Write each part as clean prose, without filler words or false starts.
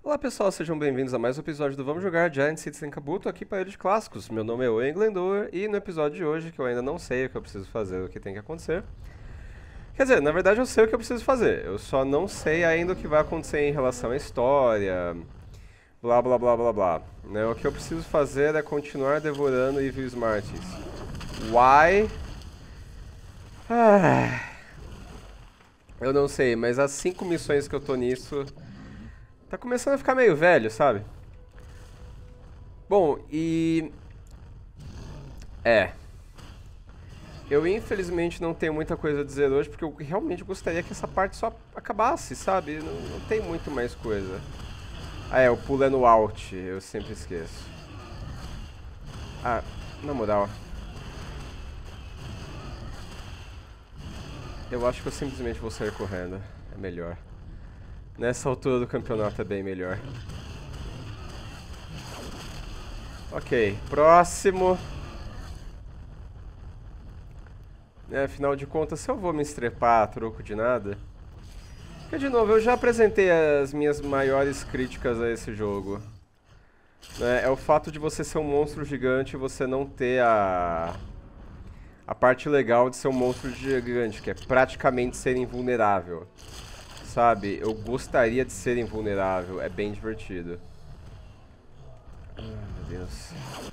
Olá pessoal, sejam bem-vindos a mais um episódio do Vamos Jogar Giant Citizen Kabuto aqui para Ilha de Clássicos. Meu nome é Owen Glendower e no episódio de hoje, que eu ainda não sei o que eu preciso fazer, o que tem que acontecer. Quer dizer, na verdade eu sei o que eu preciso fazer, eu só não sei ainda o que vai acontecer em relação à história, blá blá blá blá blá. Né? O que eu preciso fazer é continuar devorando Evil Smarties. Why? Eu não sei, mas as 5 missões que eu tô nisso... Tá começando a ficar meio velho, sabe? Bom, e... Eu infelizmente não tenho muita coisa a dizer hoje, porque eu realmente gostaria que essa parte só acabasse, sabe? Não tem muito mais coisa. O pulo é no Alt, eu sempre esqueço. Na moral... Eu acho que eu simplesmente vou sair correndo, é melhor. Nessa altura do campeonato é bem melhor. Ok, próximo. Afinal de contas, se eu vou me estrepar a troco de nada... Porque, de novo, eu já apresentei as minhas maiores críticas a esse jogo. É o fato de você ser um monstro gigante e você não ter a parte legal de ser um monstro gigante, que é praticamente ser invulnerável. Sabe, eu gostaria de ser invulnerável, é bem divertido. Meu Deus.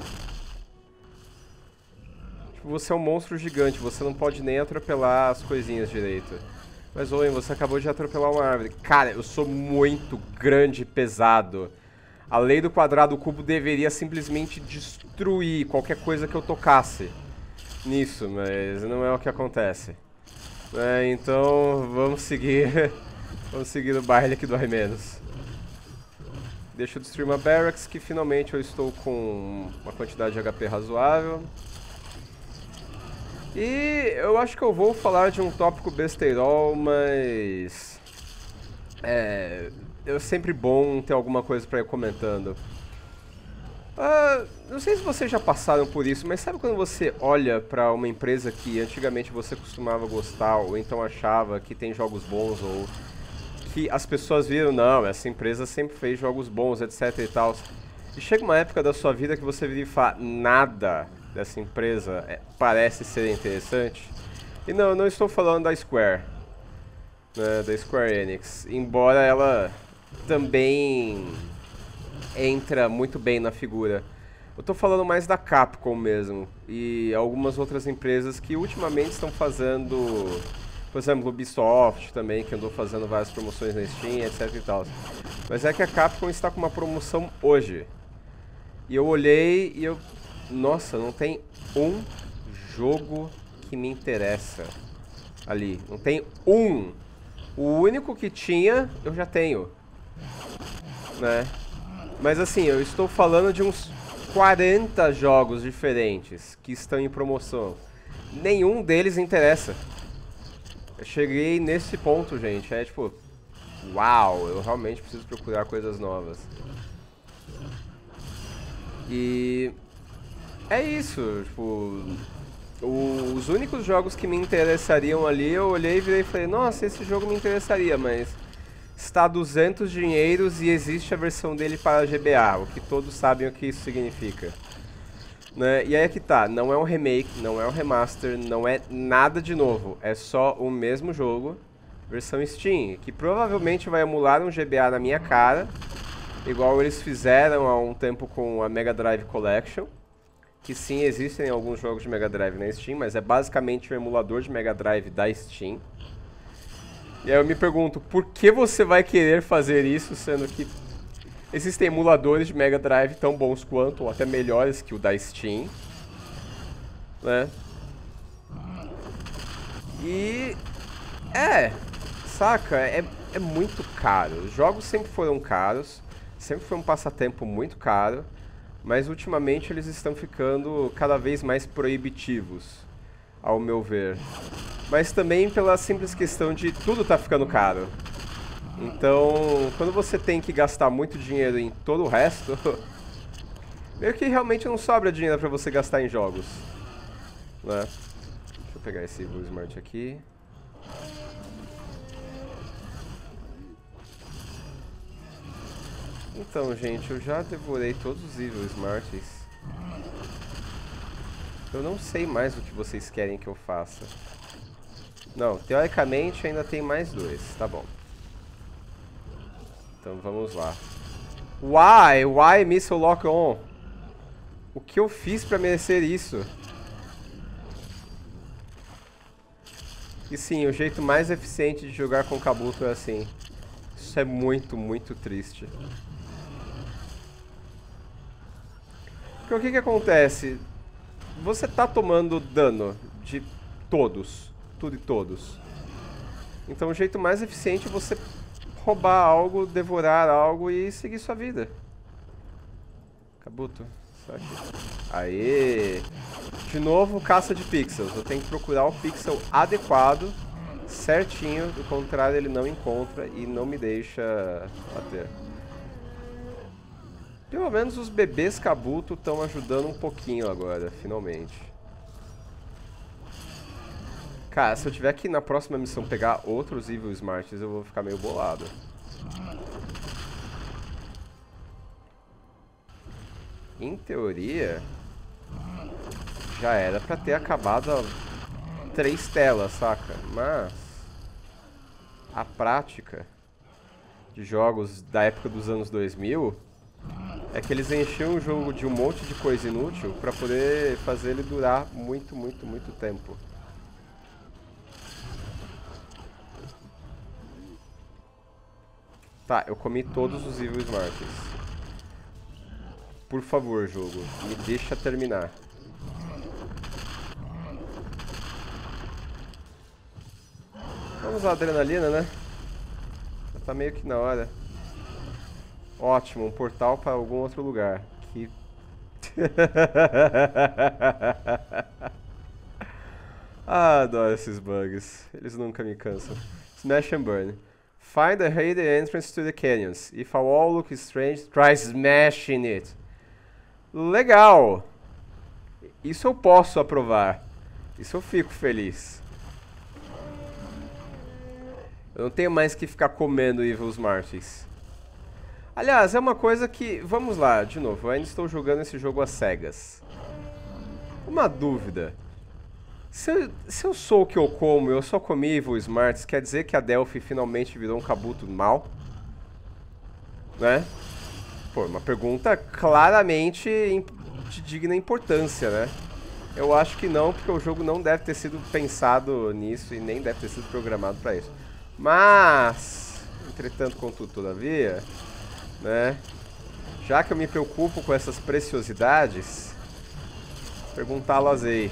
Tipo, você é um monstro gigante, você não pode nem atropelar as coisinhas direito. Mas, Owen, você acabou de atropelar uma árvore. Cara, eu sou muito grande e pesado. A lei do quadrado cubo deveria simplesmente destruir qualquer coisa que eu tocasse nisso, mas não é o que acontece. Então, vamos seguir... Vamos seguir o baile que dói menos. Deixa eu destruir uma barracks, que finalmente eu estou com uma quantidade de HP razoável. E eu acho que eu vou falar de um tópico besteirol, mas... É sempre bom ter alguma coisa pra ir comentando. Não sei se vocês já passaram por isso, mas sabe quando você olha pra uma empresa que antigamente você costumava gostar, ou então achava que tem jogos bons, ou... que as pessoas viram, não, essa empresa sempre fez jogos bons, etc e tal. E chega uma época da sua vida que você vira e fala, nada dessa empresa parece ser interessante. E não, eu não estou falando da Square, né, da Square Enix, embora ela também entra muito bem na figura. Eu estou falando mais da Capcom mesmo, e algumas outras empresas que ultimamente estão fazendo... Por exemplo, o Ubisoft também, que andou fazendo várias promoções na Steam, etc e tal. Mas é que a Capcom está com uma promoção hoje. E eu olhei e eu... Nossa, não tem um jogo que me interessa ali. Não tem um. O único que tinha, eu já tenho. Né? Mas assim, eu estou falando de uns 40 jogos diferentes que estão em promoção. Nenhum deles interessa. Eu cheguei nesse ponto, gente. É tipo, uau, eu realmente preciso procurar coisas novas. E é isso, tipo, os únicos jogos que me interessariam ali, eu olhei e virei e falei, nossa, esse jogo me interessaria, mas está a 200 dinheiros e existe a versão dele para GBA, o que todos sabem o que isso significa. Né? E aí é que tá, não é um remake, não é um remaster, não é nada de novo, é só o mesmo jogo, versão Steam, que provavelmente vai emular um GBA na minha cara, igual eles fizeram há um tempo com a Mega Drive Collection, que sim, existem alguns jogos de Mega Drive na Steam, mas é basicamente um emulador de Mega Drive da Steam. E aí eu me pergunto, por que você vai querer fazer isso, sendo que existem emuladores de Mega Drive tão bons quanto, ou até melhores que o da Steam, né? E... saca? É muito caro. Os jogos sempre foram caros, sempre foi um passatempo muito caro, mas ultimamente eles estão ficando cada vez mais proibitivos, ao meu ver. Mas também pela simples questão de tudo tá ficando caro. Então, quando você tem que gastar muito dinheiro em todo o resto, meio que realmente não sobra dinheiro pra você gastar em jogos, né? Deixa eu pegar esse Blue Smart aqui. Então, gente, eu já devorei todos os Evil Smarties. Eu não sei mais o que vocês querem que eu faça. Não, teoricamente ainda tem mais 2, tá bom. Então vamos lá. Why Missile Lock On? O que eu fiz pra merecer isso? E sim, o jeito mais eficiente de jogar com Kabuto é assim. Isso é muito, muito triste. Porque o que que acontece? Você tá tomando dano de todos. Tudo e todos. Então o jeito mais eficiente é você roubar algo, devorar algo e seguir sua vida. Kabuto. Aê! De novo, caça de pixels. Eu tenho que procurar o pixel adequado, certinho, do contrário ele não encontra e não me deixa bater. Pelo menos os bebês Kabuto estão ajudando um pouquinho agora, finalmente. Cara, se eu tiver que na próxima missão pegar outros Evil Smarties, eu vou ficar meio bolado. Em teoria, já era pra ter acabado 3 telas, saca? Mas a prática de jogos da época dos anos 2000 é que eles enchiam o jogo de um monte de coisa inútil pra poder fazer ele durar muito, muito, muito tempo. Tá, eu comi todos os Evil Smarties. Por favor, jogo, me deixa terminar. Vamos usar a adrenalina, né? Já tá meio que na hora. Ótimo, um portal para algum outro lugar. Que... ah, adoro esses bugs. Eles nunca me cansam. Smash and burn. Find a hidden entrance to the canyons. If a wall looks strange, try smashing it. Legal! Isso eu posso aprovar. Isso eu fico feliz. Eu não tenho mais que ficar comendo Evil Smarties. Aliás, é uma coisa que... Vamos lá, de novo. Eu ainda estou jogando esse jogo às cegas. Uma dúvida. Se eu sou o que eu como, eu só comi Evil Smarties, quer dizer que a Delphi finalmente virou um Kabuto mal? Né? Pô, uma pergunta claramente de digna importância, né? Eu acho que não, porque o jogo não deve ter sido pensado nisso e nem deve ter sido programado para isso. Mas, entretanto, contudo, todavia, né? Já que eu me preocupo com essas preciosidades, perguntá-las aí.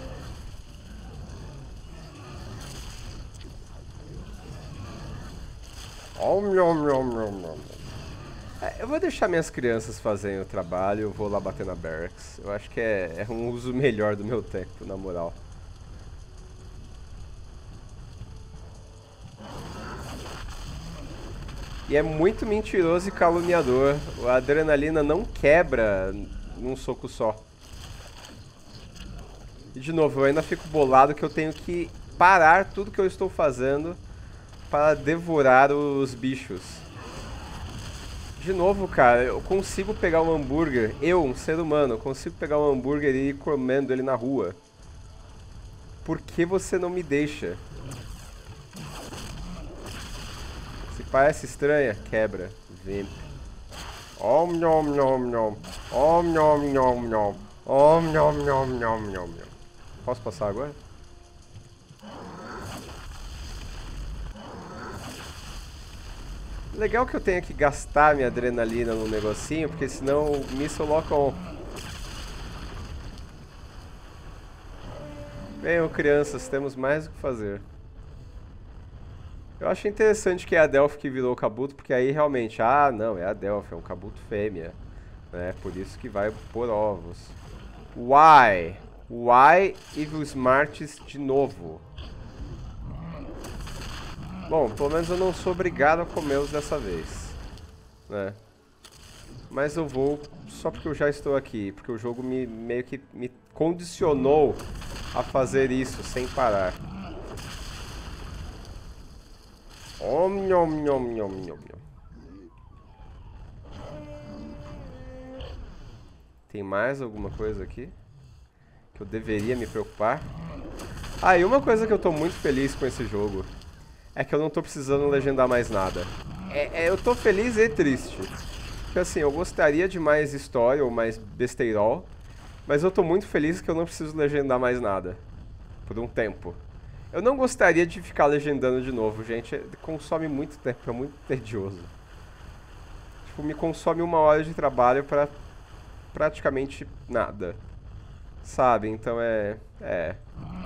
Eu vou deixar minhas crianças fazerem o trabalho, eu vou lá bater na barracks. Eu acho que é um uso melhor do meu tempo, na moral. E é muito mentiroso e caluniador. A adrenalina não quebra num soco só. E de novo, eu ainda fico bolado que eu tenho que parar tudo que eu estou fazendo para devorar os bichos. De novo, cara, eu consigo pegar um hambúrguer, um ser humano, consigo pegar um hambúrguer e ir comendo ele na rua. Por que você não me deixa? Se parece estranha, quebra. Vimp. Om nom nom nom. Om nom nom nom. Om nom nom nom nom. Posso passar agora? Legal que eu tenha que gastar minha adrenalina no negocinho, porque senão o Missile Lock On. Venham, crianças, temos mais o que fazer. Eu acho interessante que é a Delphi que virou o Kabuto, porque aí realmente, não, é a Delphi, é um Kabuto fêmea. Né? Por isso que vai pôr ovos. Why? Why Evil Smarties de novo? Bom, pelo menos eu não sou obrigado a comê-los dessa vez, né? Mas eu vou só porque eu já estou aqui, porque o jogo meio que me condicionou a fazer isso sem parar. Om, nhom, nhom, nhom, nhom, nhom. Tem mais alguma coisa aqui que eu deveria me preocupar? Ah, e uma coisa que eu tô muito feliz com esse jogo é que eu não tô precisando legendar mais nada. Eu tô feliz e triste. Porque assim, eu gostaria de mais história ou mais besteirol, mas eu tô muito feliz que eu não preciso legendar mais nada. Por um tempo. Eu não gostaria de ficar legendando de novo, gente. Consome muito tempo, é muito tedioso. Tipo, me consome 1 hora de trabalho pra praticamente nada. Sabe? Então é.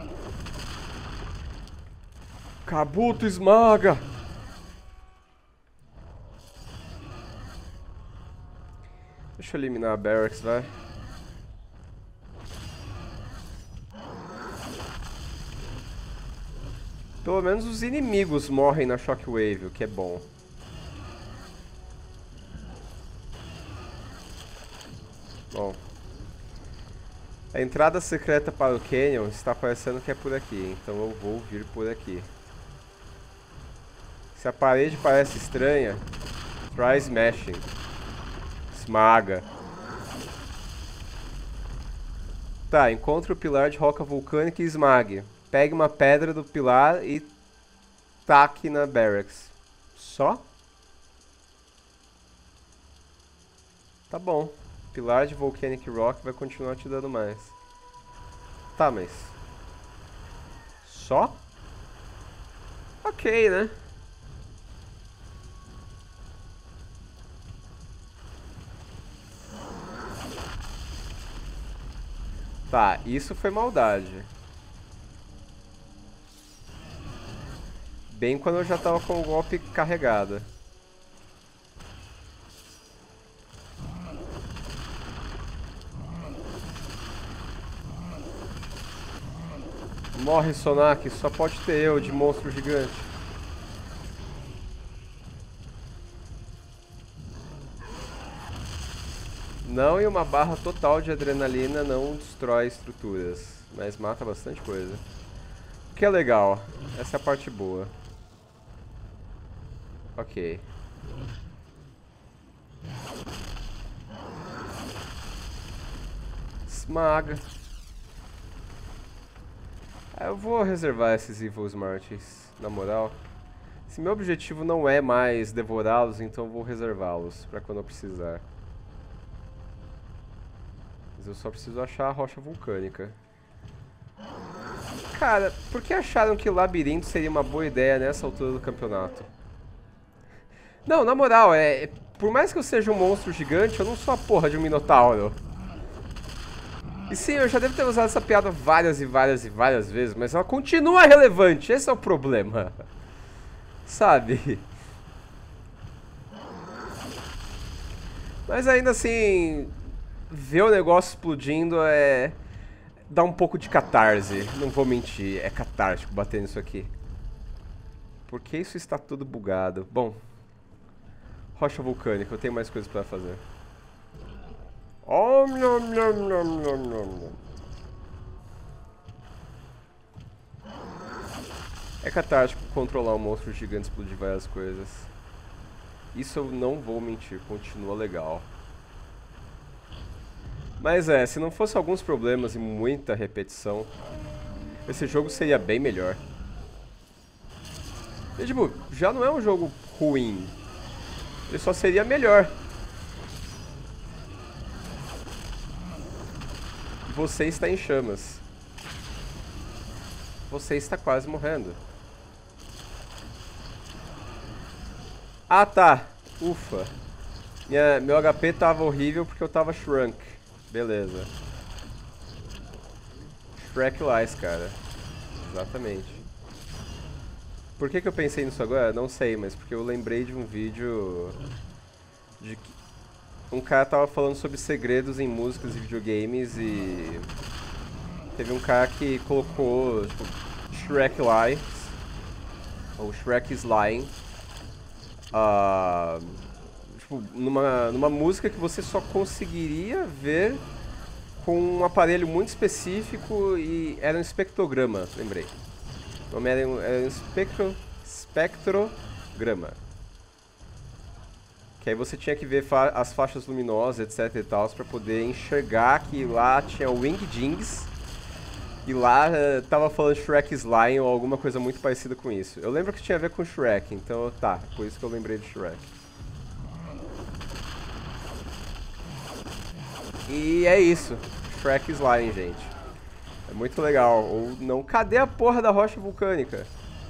Kabuto esmaga! Deixa eu eliminar a Barracks, vai. Pelo menos os inimigos morrem na Shockwave, o que é bom. Bom. A entrada secreta para o Canyon está parecendo que é por aqui, então eu vou vir por aqui. Se a parede parece estranha, try smashing. Esmaga. Tá, encontre o pilar de roca vulcânica e esmague. Pegue uma pedra do pilar e taque na Barracks. Só? Tá bom. Pilar de Volcanic Rock vai continuar te dando mais. Tá, mas... Só? Ok, né? Tá, isso foi maldade. Bem quando eu já tava com o golpe carregado. Morre, Sonak, só pode ter eu de monstro gigante. Não, e uma barra total de adrenalina não destrói estruturas, mas mata bastante coisa. O que é legal, essa é a parte boa. Ok. Esmaga. Eu vou reservar esses Evil Smarties, na moral. Se meu objetivo não é mais devorá-los, então eu vou reservá-los pra quando eu precisar. Mas eu só preciso achar a rocha vulcânica. Cara, por que acharam que o labirinto seria uma boa ideia nessa altura do campeonato? Não, na moral, por mais que eu seja um monstro gigante, eu não sou a porra de um minotauro. E sim, eu já devo ter usado essa piada várias e várias e várias vezes, mas ela continua relevante, esse é o problema. Sabe? Mas ainda assim, ver o negócio explodindo dá um pouco de catarse, não vou mentir, é catártico bater nisso aqui. Por que isso está tudo bugado? Bom, rocha vulcânica, eu tenho mais coisas pra fazer. Oh, nom, nom, nom, nom, nom. É catártico controlar um monstro gigante e explodir várias coisas. Isso eu não vou mentir, continua legal. Mas se não fosse alguns problemas e muita repetição, esse jogo seria bem melhor. E, tipo, já não é um jogo ruim. Ele só seria melhor. Você está em chamas. Você está quase morrendo. Ah, tá. Ufa. Meu HP tava horrível porque eu tava shrunk. Beleza. Shrek Lies, cara. Exatamente. Por que eu pensei nisso agora? Não sei, mas porque eu lembrei de um vídeo de que um cara tava falando sobre segredos em músicas e videogames e teve um cara que colocou tipo, Shrek Lies ou Shrek is Lying tipo, numa música que você só conseguiria ver com um aparelho muito específico e era um espectrograma, lembrei. O nome era um espectrograma. Que Que aí você tinha que ver as faixas luminosas, etc e tal, pra poder enxergar que lá tinha o Wing Dings. E lá tava falando Shrek Slime ou alguma coisa muito parecida com isso. Eu lembro que tinha a ver com Shrek, então tá, por isso que eu lembrei de Shrek. E é isso, Shrek Slime, gente. É muito legal. Ou não, cadê a porra da rocha vulcânica?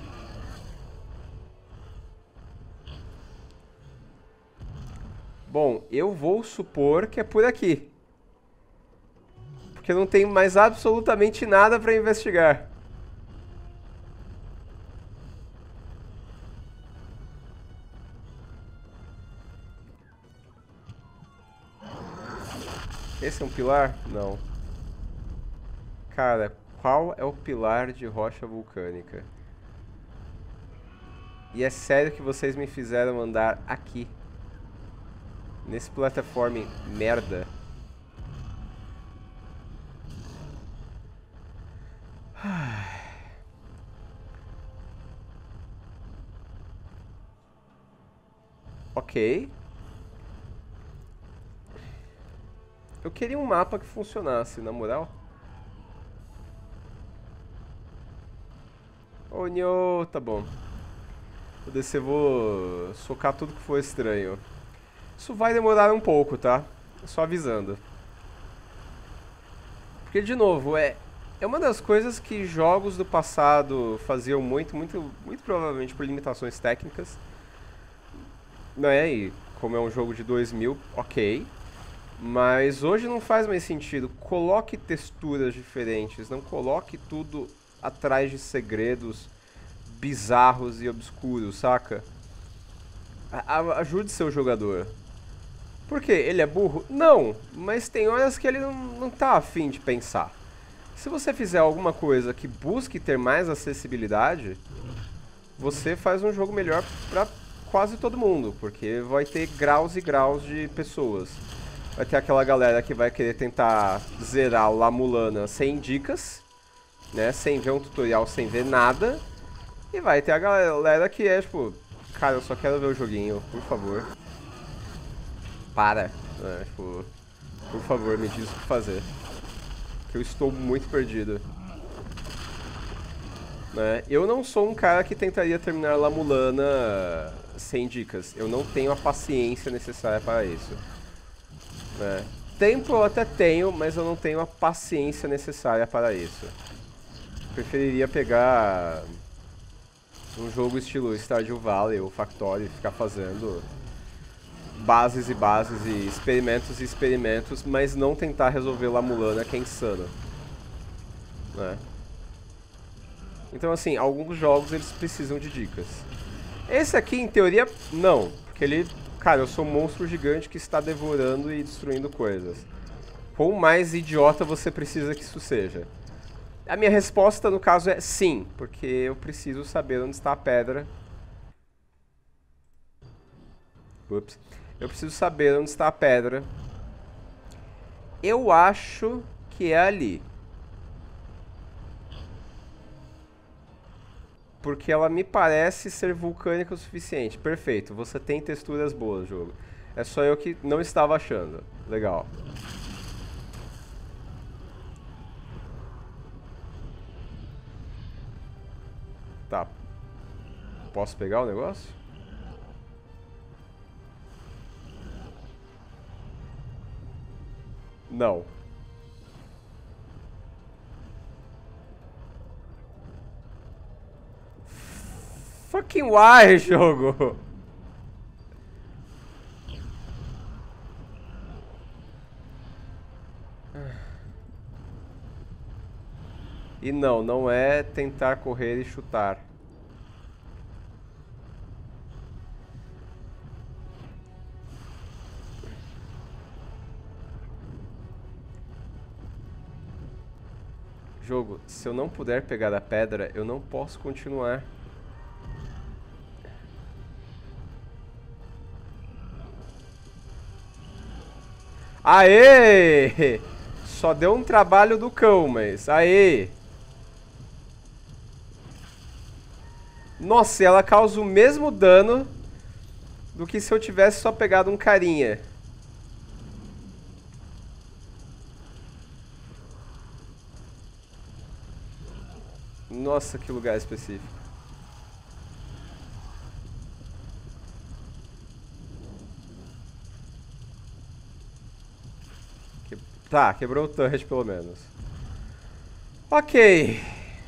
Bom, eu vou supor que é por aqui. Porque não tem mais absolutamente nada pra investigar. Esse é um pilar? Não. Cara, qual é o pilar de rocha vulcânica? E é sério que vocês me fizeram andar aqui. Nesse plataforma merda. Ok. Eu queria um mapa que funcionasse, na moral. Oh, Nyo, tá bom. Vou descer, vou socar tudo que for estranho. Isso vai demorar um pouco, tá? Só avisando. Porque, de novo, é uma das coisas que jogos do passado faziam muito provavelmente por limitações técnicas. Né? E como é um jogo de 2000, ok. Mas hoje não faz mais sentido. Coloque texturas diferentes, não coloque tudo atrás de segredos bizarros e obscuros, saca? Ajude seu jogador. Por quê? Ele é burro? Não, mas tem horas que ele não tá afim de pensar. Se você fizer alguma coisa que busque ter mais acessibilidade, você faz um jogo melhor pra quase todo mundo, porque vai ter graus e graus de pessoas. Vai ter aquela galera que vai querer tentar zerar La Mulana sem dicas, né, sem ver um tutorial, sem ver nada. E vai ter a galera que é tipo, cara, eu só quero ver o joguinho, por favor. Para, né, tipo, por favor, me diz o que fazer. Que eu estou muito perdido. Né? Eu não sou um cara que tentaria terminar La Mulana sem dicas. Eu não tenho a paciência necessária para isso. Né? Tempo eu até tenho, mas eu não tenho a paciência necessária para isso. Preferiria pegar um jogo estilo Stardew Valley ou Factorio e ficar fazendo bases e bases e experimentos, mas não tentar resolver La Mulana, que é insano. Né? Então, assim, alguns jogos eles precisam de dicas. Esse aqui, em teoria, não. Porque ele... Cara, eu sou um monstro gigante que está devorando e destruindo coisas. Quão mais idiota você precisa que isso seja? A minha resposta, no caso, é sim. Porque eu preciso saber onde está a pedra. Ups. Eu preciso saber onde está a pedra. Eu acho que é ali. Porque ela me parece ser vulcânica o suficiente. Perfeito, você tem texturas boas, jogo. É só eu que não estava achando. Legal. Tá. Posso pegar o negócio? Não. Fucking why, jogo? E não, não é tentar correr e chutar. Jogo, se eu não puder pegar a pedra, eu não posso continuar. Aê! Só deu um trabalho do cão, mas... Aê! Nossa, ela causa o mesmo dano do que se eu tivesse só pegado um carinha. Nossa, que lugar específico. Tá, quebrou o turret pelo menos. Ok.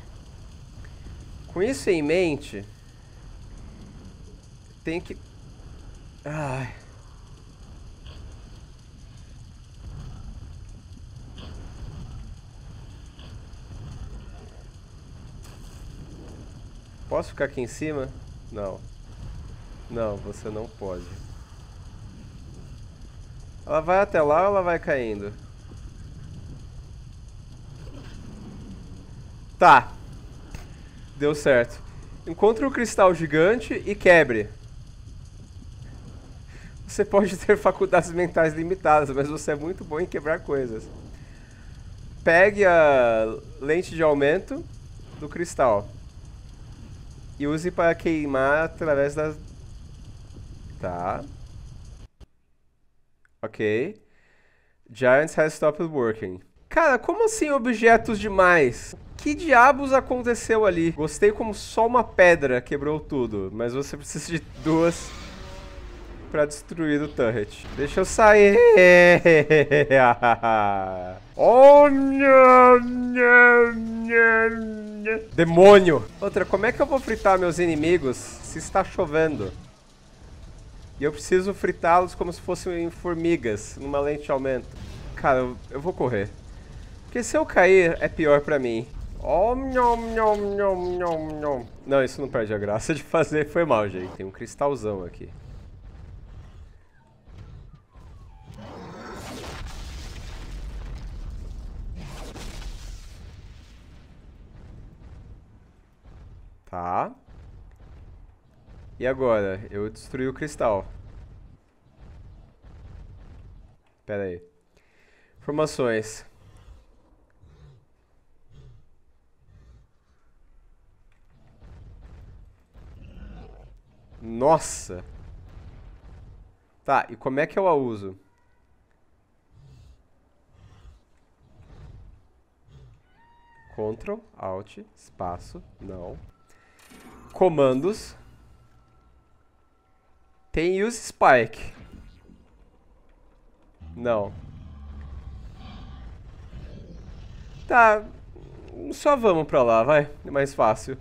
Com isso em mente, tem que... Ai. Posso ficar aqui em cima? Não. Não, você não pode. Ela vai até lá ou ela vai caindo? Tá. Deu certo. Encontre o cristal gigante e quebre. Você pode ter faculdades mentais limitadas, mas você é muito bom em quebrar coisas. Pegue a lente de aumento do cristal. E use para queimar através das... Tá. Ok. Giants has stopped working. Cara, como assim objetos demais? Que diabos aconteceu ali? Gostei como só uma pedra quebrou tudo, mas você precisa de duas pra destruir o turret. Deixa eu sair. Oh, demônio! Outra, como é que eu vou fritar meus inimigos se está chovendo? E eu preciso fritá-los como se fossem formigas, numa lente de aumento. Cara, eu vou correr. Porque se eu cair, é pior pra mim. Oh, nhom, nhom, nhom, nhom, nhom. Não, isso não perde a graça de fazer. Foi mal, gente. Tem um cristalzão aqui. Tá. E agora? Eu destruí o cristal. Pera aí. Informações. Nossa! Tá, e como é que eu a uso? Ctrl, Alt, espaço, não. Comandos. Tem Use Spike. Não. Tá, só vamos pra lá, vai. É mais fácil.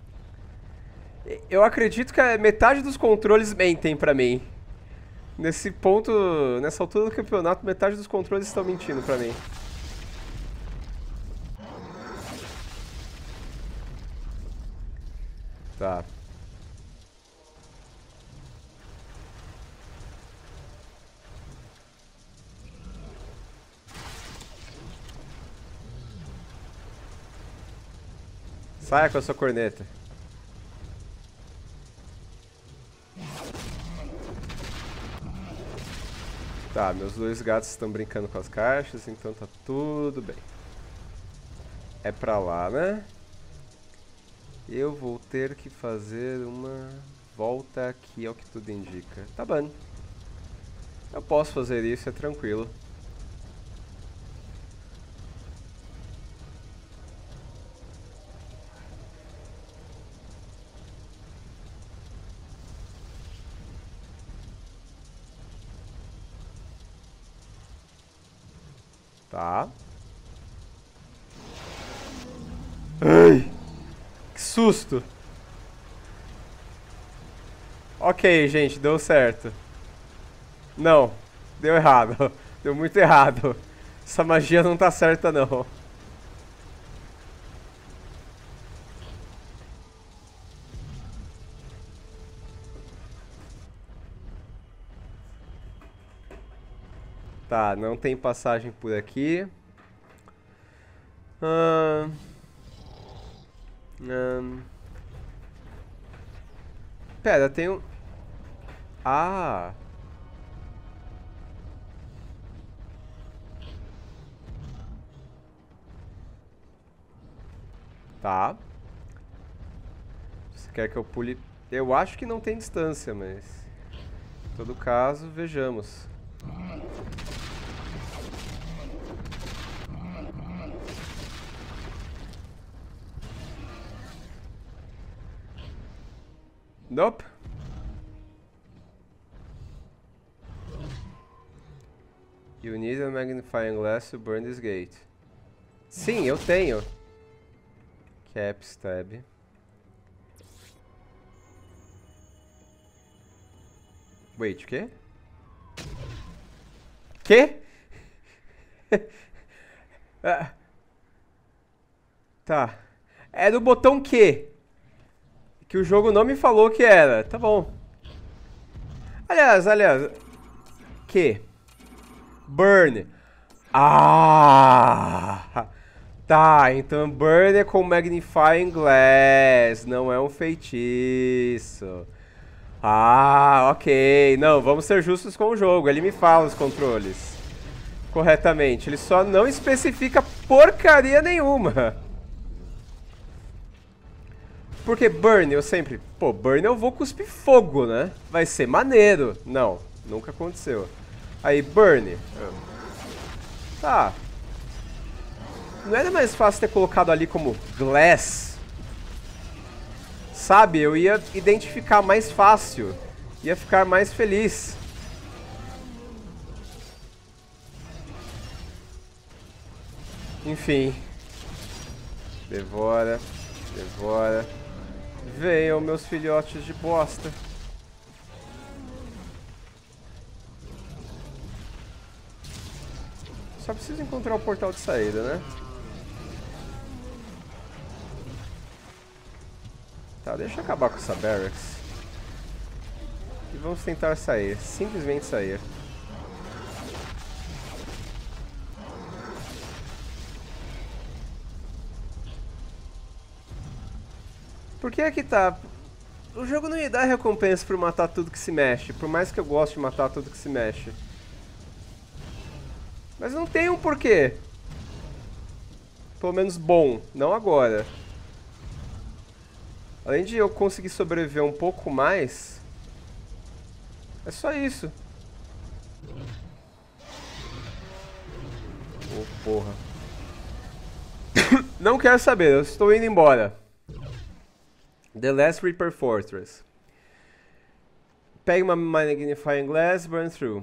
Eu acredito que a metade dos controles mentem pra mim. Nesse ponto, nessa altura do campeonato, metade dos controles estão mentindo pra mim. Tá. Saia com a sua corneta. Tá, meus dois gatos estão brincando com as caixas, então tá tudo bem. É pra lá, né? Eu vou ter que fazer uma volta aqui, ao que tudo indica. Tá bom. Eu posso fazer isso, é tranquilo. Tá. Ai, que susto. Ok, gente, deu certo. Não, deu errado. Deu muito errado. Essa magia não tá certa, não. Tá, não tem passagem por aqui. Pera, tem um... Ah! Tá. Você quer que eu pule... Eu acho que não tem distância, mas... Em todo caso, vejamos. Nope. You need a magnifying glass to burn this gate. Sim, eu tenho. Caps tab. Wait, o quê? Quê? Tá. É do botão Q. Que o jogo não me falou que era. Tá bom. Aliás. Q. Burn. Ah! Tá, então burn é com magnifying glass. Não é um feitiço. Ah, ok. Não, vamos ser justos com o jogo. Ele me fala os controles corretamente. Ele só não especifica porcaria nenhuma. Porque burn eu sempre... Pô, burn eu vou cuspir fogo, né? Vai ser maneiro. Não, nunca aconteceu. Aí, burn. Tá. Não era mais fácil ter colocado ali como glass? Sabe, eu ia identificar mais fácil. Ia ficar mais feliz. Enfim. Devora. Devora. Venham, meus filhotes de bosta. Só preciso encontrar o portal de saída, né? Tá, deixa eu acabar com essa barracks. E vamos tentar sair. Simplesmente sair. Por que é que tá? O jogo não me dá recompensa por matar tudo que se mexe. Por mais que eu goste de matar tudo que se mexe. Mas não tem um porquê. Pelo menos bom. Não agora. Além de eu conseguir sobreviver um pouco mais, é só isso. Oh, porra. Não quero saber, eu estou indo embora. The Last Reaper Fortress. Pegue uma magnifying glass, burn through.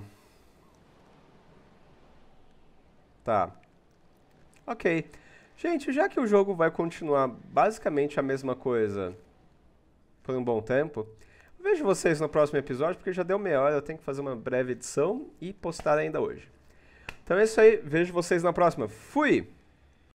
Tá. Ok. Gente, já que o jogo vai continuar basicamente a mesma coisa por um bom tempo, vejo vocês no próximo episódio, porque já deu meia hora, eu tenho que fazer uma breve edição e postar ainda hoje. Então é isso aí, vejo vocês na próxima. Fui!